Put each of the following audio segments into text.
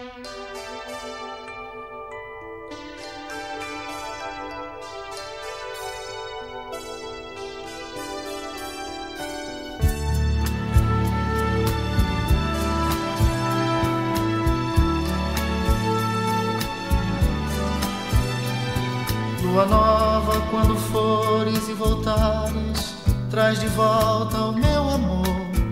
Lua nova, quando fores e voltares, traz de volta o meu amor,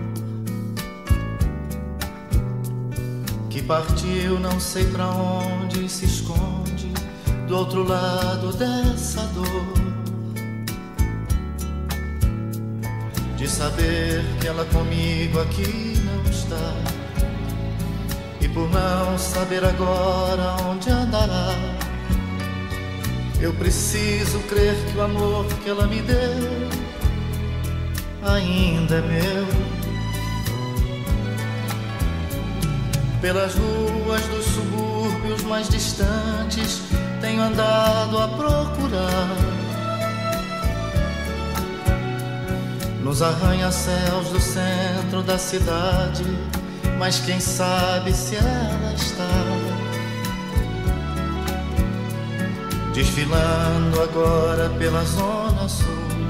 que partiu não sei pra onde, se esconde do outro lado dessa dor, de saber que ela comigo aqui não está, e por não saber agora onde andará, eu preciso crer que o amor que ela me deu ainda é meu. Pelas ruas dos subúrbios mais distantes tenho andado a procurar, nos arranha-céus do centro da cidade, mas quem sabe se ela está desfilando agora pela zona sul,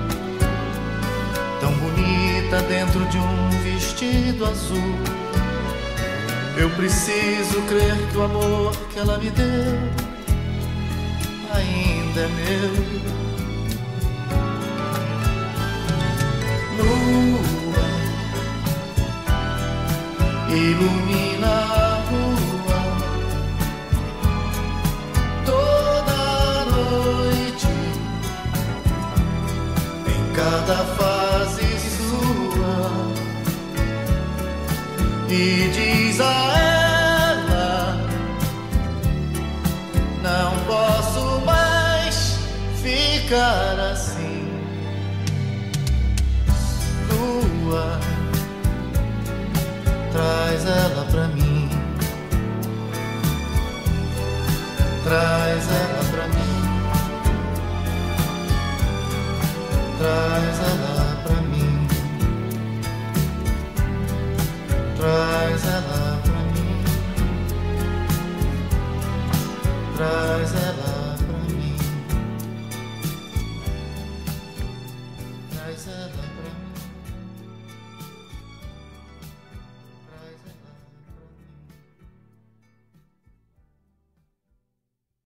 tão bonita dentro de um vestido azul. Eu preciso crer que o amor que ela me deu ainda é meu. Lua, ilumina a rua toda noite, em cada fase sua, e diz a ela: não posso mais ficar assim. Lua, traz ela pra mim, traz ela pra mim, traz ela.